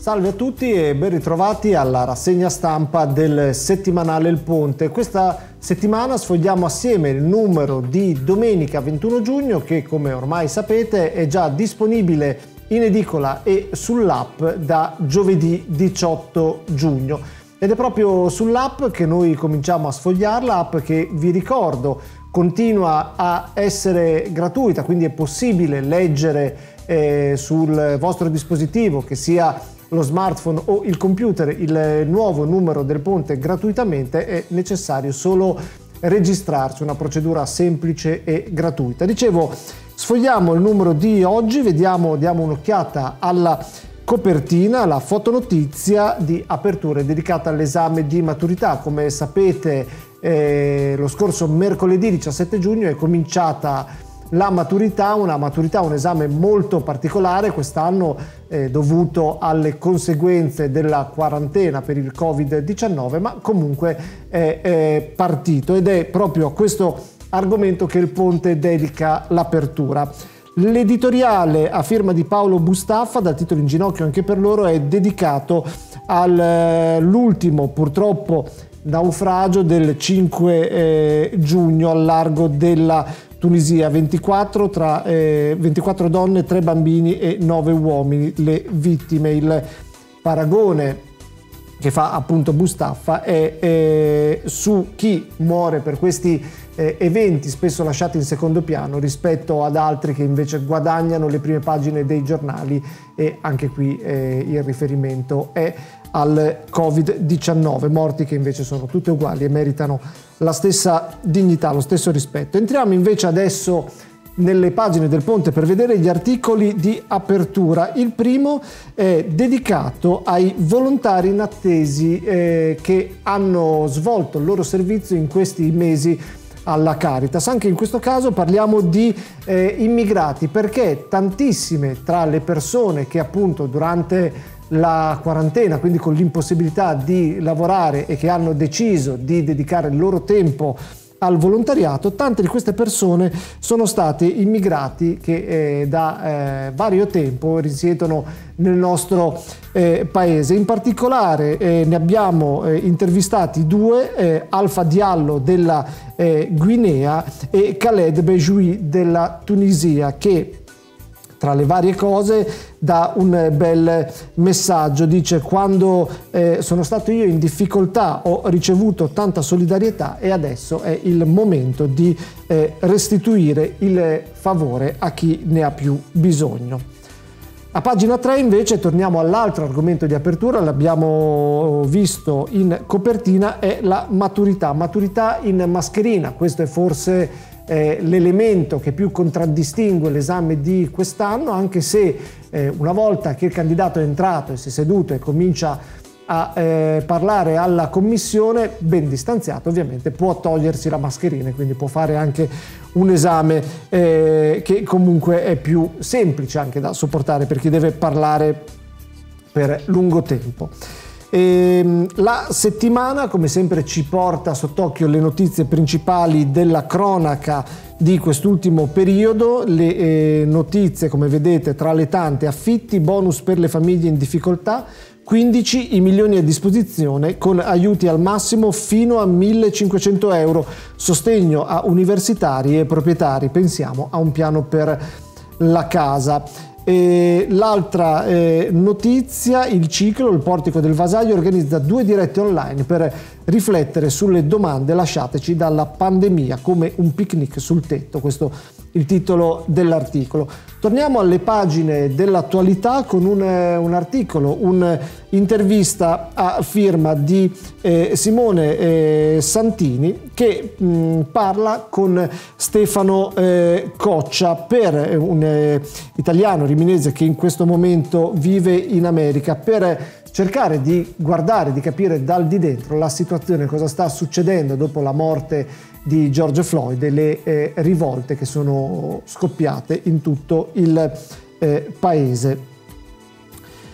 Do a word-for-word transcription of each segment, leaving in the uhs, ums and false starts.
Salve a tutti e ben ritrovati alla rassegna stampa del settimanale Il Ponte. Questa settimana sfogliamo assieme il numero di domenica ventuno giugno che, come ormai sapete, è già disponibile in edicola e sull'app da giovedì diciotto giugno. Ed è proprio sull'app che noi cominciamo a sfogliarla, app che vi ricordo continua a essere gratuita, quindi è possibile leggere eh, sul vostro dispositivo, che sia lo smartphone o il computer, il nuovo numero del Ponte gratuitamente. È necessario solo registrarsi, una procedura semplice e gratuita. Dicevo, sfogliamo il numero di oggi, vediamo, diamo un'occhiata alla copertina, la fotonotizia di apertura dedicata all'esame di maturità. Come sapete, eh, lo scorso mercoledì diciassette giugno è cominciata la maturità, una maturità, un esame molto particolare quest'anno eh, dovuto alle conseguenze della quarantena per il covid diciannove, ma comunque è, è partito ed è proprio a questo argomento che il Ponte dedica l'apertura. L'editoriale a firma di Paolo Bustaffa, dal titolo In ginocchio anche per loro, è dedicato all'ultimo purtroppo naufragio del cinque eh, giugno al largo della Tunisia, ventiquattro, tra, eh, ventiquattro donne, tre bambini e nove uomini le vittime. Il paragone che fa appunto Bustaffa è eh, su chi muore per questi eh, eventi spesso lasciati in secondo piano rispetto ad altri che invece guadagnano le prime pagine dei giornali, e anche qui eh, il riferimento è al covid diciannove, morti che invece sono tutte uguali e meritano la stessa dignità, lo stesso rispetto. Entriamo invece adesso nelle pagine del Ponte per vedere gli articoli di apertura. Il primo è dedicato ai volontari inattesi eh, che hanno svolto il loro servizio in questi mesi alla Caritas. Anche in questo caso parliamo di eh, immigrati, perché tantissime tra le persone che appunto durante la quarantena, quindi con l'impossibilità di lavorare e che hanno deciso di dedicare il loro tempo al volontariato, tante di queste persone sono state immigrati che eh, da eh, vario tempo risiedono nel nostro eh, paese. In particolare eh, ne abbiamo eh, intervistati due, eh, Alfa Diallo della eh, Guinea e Khaled Bejoui della Tunisia, che tra le varie cose dà un bel messaggio. Dice: quando eh, sono stato io in difficoltà ho ricevuto tanta solidarietà e adesso è il momento di eh, restituire il favore a chi ne ha più bisogno. A pagina tre invece torniamo all'altro argomento di apertura, l'abbiamo visto in copertina, è la maturità, maturità in mascherina. Questo è forse Eh, l'elemento che più contraddistingue l'esame di quest'anno, anche se eh, una volta che il candidato è entrato e si è seduto e comincia a eh, parlare alla commissione, ben distanziato ovviamente, può togliersi la mascherina, quindi può fare anche un esame eh, che comunque è più semplice anche da sopportare per chi deve parlare per lungo tempo. E la settimana, come sempre, ci porta sott'occhio le notizie principali della cronaca di quest'ultimo periodo. Le eh, notizie, come vedete, tra le tante: affitti, bonus per le famiglie in difficoltà, quindici i milioni a disposizione con aiuti al massimo fino a millecinquecento euro, sostegno a universitari e proprietari, pensiamo a un piano per la casa. E l'altra eh, notizia, il Ciclo, il Portico del Vasaio, organizza due dirette online per riflettere sulle domande lasciateci dalla pandemia, come un picnic sul tetto. Questo il titolo dell'articolo. Torniamo alle pagine dell'attualità con un, un articolo, un'intervista a firma di eh, Simone eh, Santini, che mh, parla con Stefano eh, Coccia, per un eh, italiano riminese che in questo momento vive in America, per cercare di guardare, di capire dal di dentro la situazione, cosa sta succedendo dopo la morte di George Floyd e le eh, rivolte che sono scoppiate in tutto il eh, paese.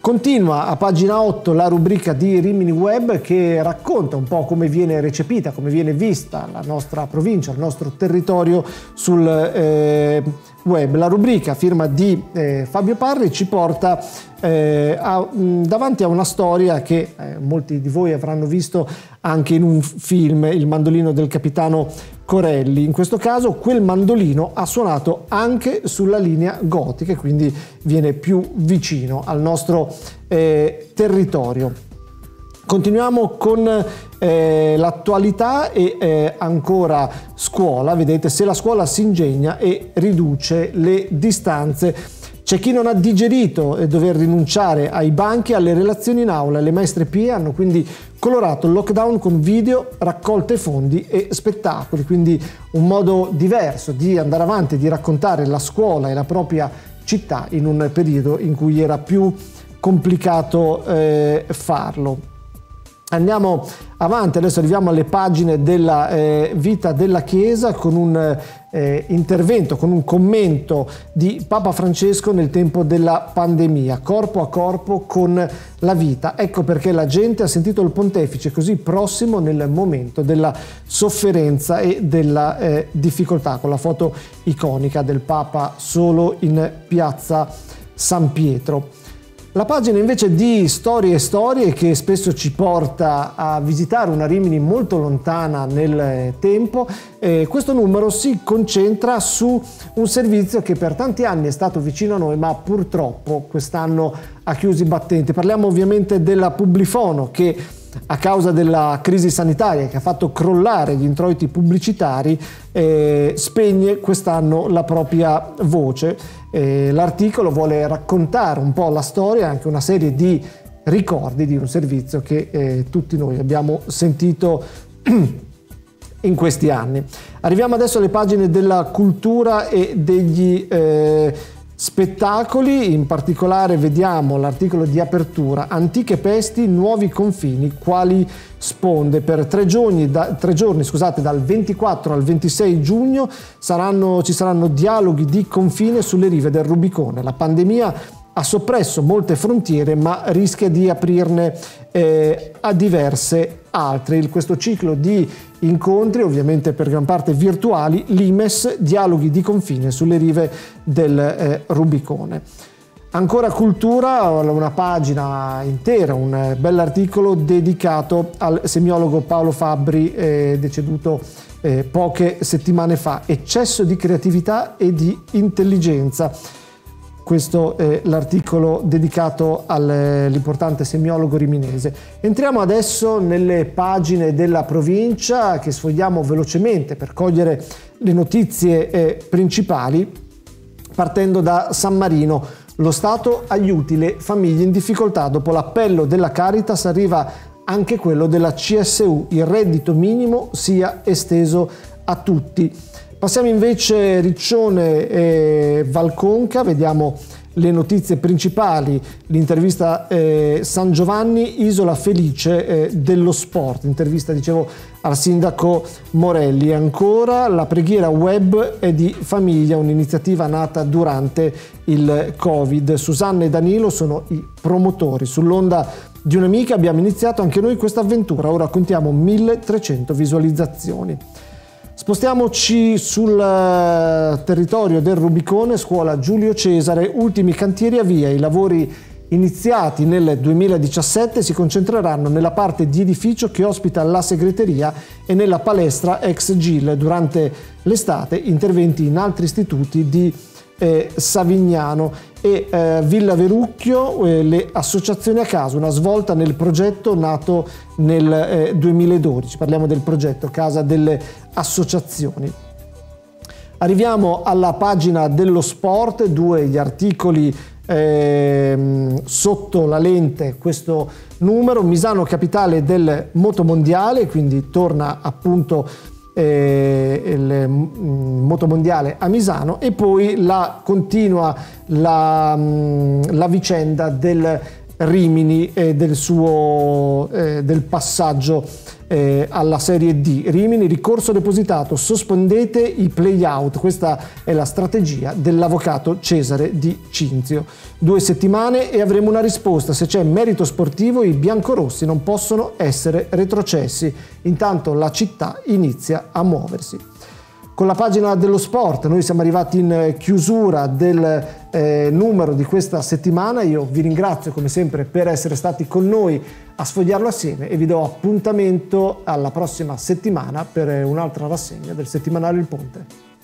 Continua a pagina otto la rubrica di Rimini Web, che racconta un po' come viene recepita, come viene vista la nostra provincia, il nostro territorio sul eh, web. La rubrica a firma di eh, Fabio Parri ci porta eh, a, mh, davanti a una storia che eh, molti di voi avranno visto anche in un film, Il mandolino del capitano Corelli. In questo caso quel mandolino ha suonato anche sulla linea gotica e quindi viene più vicino al nostro eh, territorio. Continuiamo con eh, l'attualità e eh, ancora scuola. Vedete, se la scuola si ingegna e riduce le distanze. C'è chi non ha digerito e dover rinunciare ai banchi e alle relazioni in aula. Le maestre P I E hanno quindi colorato il lockdown con video, raccolte fondi e spettacoli, quindi un modo diverso di andare avanti e di raccontare la scuola e la propria città in un periodo in cui era più complicato eh, farlo. Andiamo avanti, adesso arriviamo alle pagine della eh, vita della Chiesa con un eh, intervento, con un commento di Papa Francesco nel tempo della pandemia, corpo a corpo con la vita. Ecco perché la gente ha sentito il pontefice così prossimo nel momento della sofferenza e della eh, difficoltà, con la foto iconica del Papa solo in piazza San Pietro. La pagina invece di Storie e Storie, che spesso ci porta a visitare una Rimini molto lontana nel tempo, eh, questo numero si concentra su un servizio che per tanti anni è stato vicino a noi, ma purtroppo quest'anno ha chiuso i battenti. Parliamo ovviamente della Publifono, che a causa della crisi sanitaria che ha fatto crollare gli introiti pubblicitari eh, spegne quest'anno la propria voce. Eh, l'articolo vuole raccontare un po' la storia e anche una serie di ricordi di un servizio che eh, tutti noi abbiamo sentito in questi anni. Arriviamo adesso alle pagine della cultura e degli eh, spettacoli. In particolare vediamo l'articolo di apertura: antiche pesti, nuovi confini, quali sponde. Per tre giorni, da, tre giorni scusate, dal ventiquattro al ventisei giugno saranno, ci saranno dialoghi di confine sulle rive del Rubicone. La pandemia ha soppresso molte frontiere, ma rischia di aprirne eh, a diverse altre. In questo ciclo di incontri, ovviamente per gran parte virtuali, l'I M E S, dialoghi di confine sulle rive del eh, Rubicone. Ancora cultura, una pagina intera, un bell'articolo dedicato al semiologo Paolo Fabbri, eh, deceduto eh, poche settimane fa. Eccesso di creatività e di intelligenza. Questo è l'articolo dedicato all'importante semiologo riminese. Entriamo adesso nelle pagine della provincia, che sfogliamo velocemente per cogliere le notizie eh, principali, partendo da San Marino. Lo Stato aiuti le famiglie in difficoltà. Dopo l'appello della Caritas arriva anche quello della C S U. Il reddito minimo sia esteso a tutti. Passiamo invece Riccione e Valconca, vediamo le notizie principali, l'intervista eh, San Giovanni, isola felice eh, dello sport, intervista dicevo al sindaco Morelli. Ancora la preghiera web è di famiglia, un'iniziativa nata durante il Covid. Susanna e Danilo sono i promotori. Sull'onda di un'amica abbiamo iniziato anche noi questa avventura, ora contiamo milletrecento visualizzazioni. Spostiamoci sul territorio del Rubicone, scuola Giulio Cesare, ultimi cantieri a via. I lavori iniziati nel duemiladiciassette si concentreranno nella parte di edificio che ospita la segreteria e nella palestra ex G I L. Durante l'estate interventi in altri istituti di eh, Savignano e eh, Villa Verucchio, eh, le associazioni a caso, una svolta nel progetto nato nel eh, duemiladodici. Parliamo del progetto Casa delle Associazioni. Arriviamo alla pagina dello sport, due gli articoli eh, sotto la lente questo numero. Misano capitale del motomondiale, quindi torna appunto eh, il motomondiale a Misano, e poi la continua la, la vicenda del Rimini e del suo eh, del passaggio eh, alla Serie D. Rimini, ricorso depositato, sospendete i play-out, questa è la strategia dell'avvocato Cesare Di Cinzio. Due settimane e avremo una risposta, se c'è merito sportivo i biancorossi non possono essere retrocessi, intanto la città inizia a muoversi. Con la pagina dello sport noi siamo arrivati in chiusura del eh, numero di questa settimana. Io vi ringrazio come sempre per essere stati con noi a sfogliarlo assieme e vi do appuntamento alla prossima settimana per un'altra rassegna del settimanale Il Ponte.